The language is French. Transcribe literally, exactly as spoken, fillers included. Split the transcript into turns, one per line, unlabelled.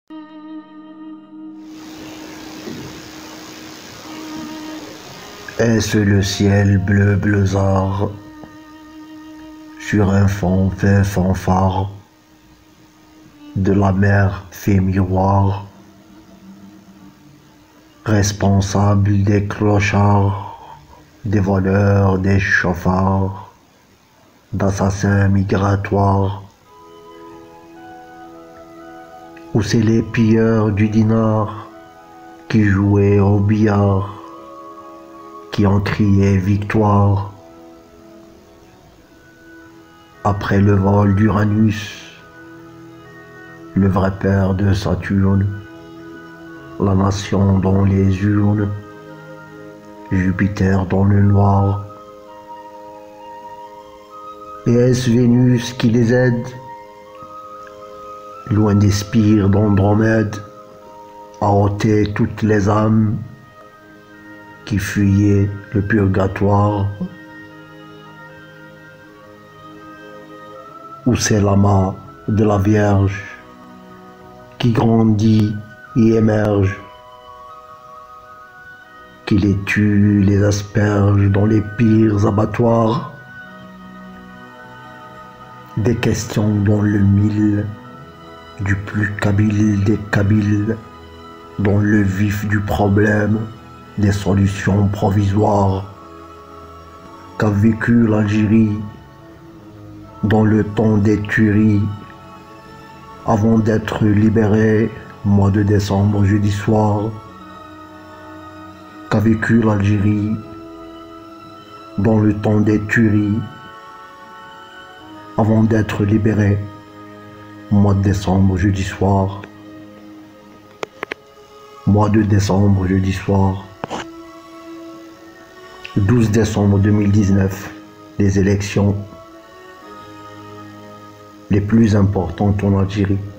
Est-ce le ciel bleu bleusard sur un fond fait fanfare de la mer fait miroir, responsable des clochards, des voleurs, des chauffards, d'assassins migratoires, ou c'est les pilleurs du dinar qui jouaient au billard, qui ont crié victoire après le vol d'Uranus, le vrai père de Saturne, la nation dans les urnes, Jupiter dans le noir. Et est-ce Vénus qui les aide, loin des spires d'Andromède, à ôter toutes les âmes qui fuyaient le purgatoire? Ou c'est l'amas de la Vierge qui grandit et émerge, qui les tue, les asperge dans les pires abattoirs? Des questions dans le mille, du plus kabyle des kabyles, dans le vif du problème, des solutions provisoires qu'a vécu l'Algérie dans le temps des tueries, avant d'être libérée, mois de décembre, jeudi soir, qu'a vécu l'Algérie dans le temps des tueries, avant d'être libérée, mois de décembre, jeudi soir, mois de décembre, jeudi soir, douze décembre deux mille dix-neuf, les élections les plus importantes en Algérie.